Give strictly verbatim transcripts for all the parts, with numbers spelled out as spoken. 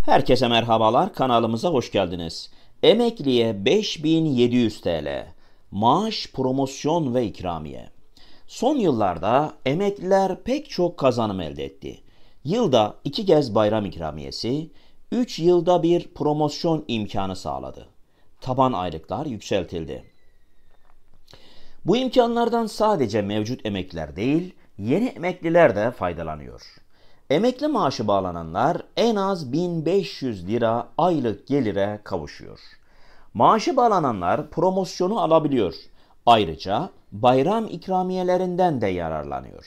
Herkese merhabalar, kanalımıza hoş geldiniz. Emekliye beş bin yedi yüz T L, maaş, promosyon ve ikramiye. Son yıllarda emekliler pek çok kazanım elde etti. Yılda iki kez bayram ikramiyesi, üç yılda bir promosyon imkanı sağladı. Taban aylıklar yükseltildi. Bu imkanlardan sadece mevcut emekliler değil, yeni emekliler de faydalanıyor. Emekli maaşı bağlananlar en az bin beş yüz lira aylık gelire kavuşuyor. Maaşı bağlananlar promosyonu alabiliyor. Ayrıca bayram ikramiyelerinden de yararlanıyor.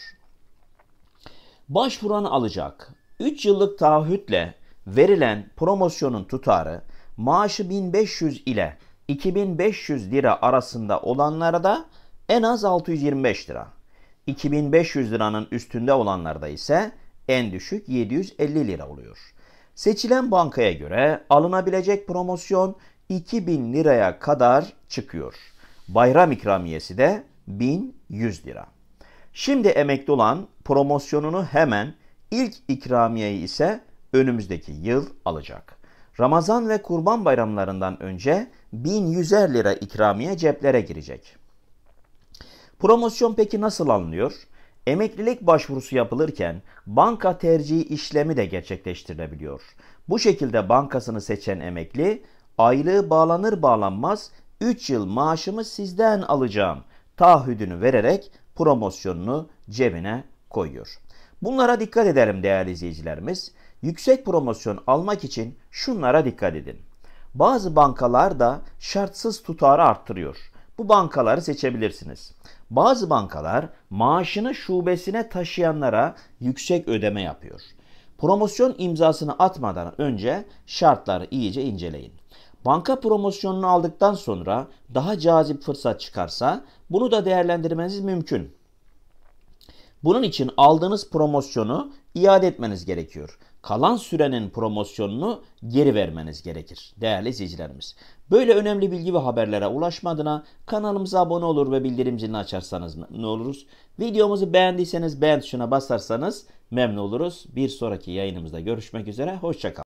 Başvuran alacak. üç yıllık taahhütle verilen promosyonun tutarı maaşı bin beş yüz ile iki bin beş yüz lira arasında olanlara da en az altı yüz yirmi beş lira. iki bin beş yüz liranın üstünde olanlarda ise en düşük yedi yüz elli lira oluyor. Seçilen bankaya göre alınabilecek promosyon iki bin liraya kadar çıkıyor. Bayram ikramiyesi de bin yüz lira. Şimdi emekli olan promosyonunu hemen, ilk ikramiyeyi ise önümüzdeki yıl alacak. Ramazan ve Kurban bayramlarından önce bin yüzer lira ikramiye ceplere girecek. Promosyon peki nasıl alınıyor? Emeklilik başvurusu yapılırken banka tercihi işlemi de gerçekleştirilebiliyor. Bu şekilde bankasını seçen emekli aylığı bağlanır bağlanmaz üç yıl maaşımı sizden alacağım taahhüdünü vererek promosyonunu cebine koyuyor. Bunlara dikkat edelim değerli izleyicilerimiz. Yüksek promosyon almak için şunlara dikkat edin. Bazı bankalar da şartsız tutarı arttırıyor. Bu bankaları seçebilirsiniz. Bazı bankalar maaşını şubesine taşıyanlara yüksek ödeme yapıyor. Promosyon imzasını atmadan önce şartları iyice inceleyin. Banka promosyonunu aldıktan sonra daha cazip fırsat çıkarsa bunu da değerlendirmeniz mümkün. Bunun için aldığınız promosyonu iade etmeniz gerekiyor. Kalan sürenin promosyonunu geri vermeniz gerekir değerli izleyicilerimiz. Böyle önemli bilgi ve haberlere ulaşma adına kanalımıza abone olur ve bildirim zilini açarsanız memnun oluruz. Videomuzu beğendiyseniz beğen tuşuna basarsanız memnun oluruz. Bir sonraki yayınımızda görüşmek üzere. Hoşça kalın.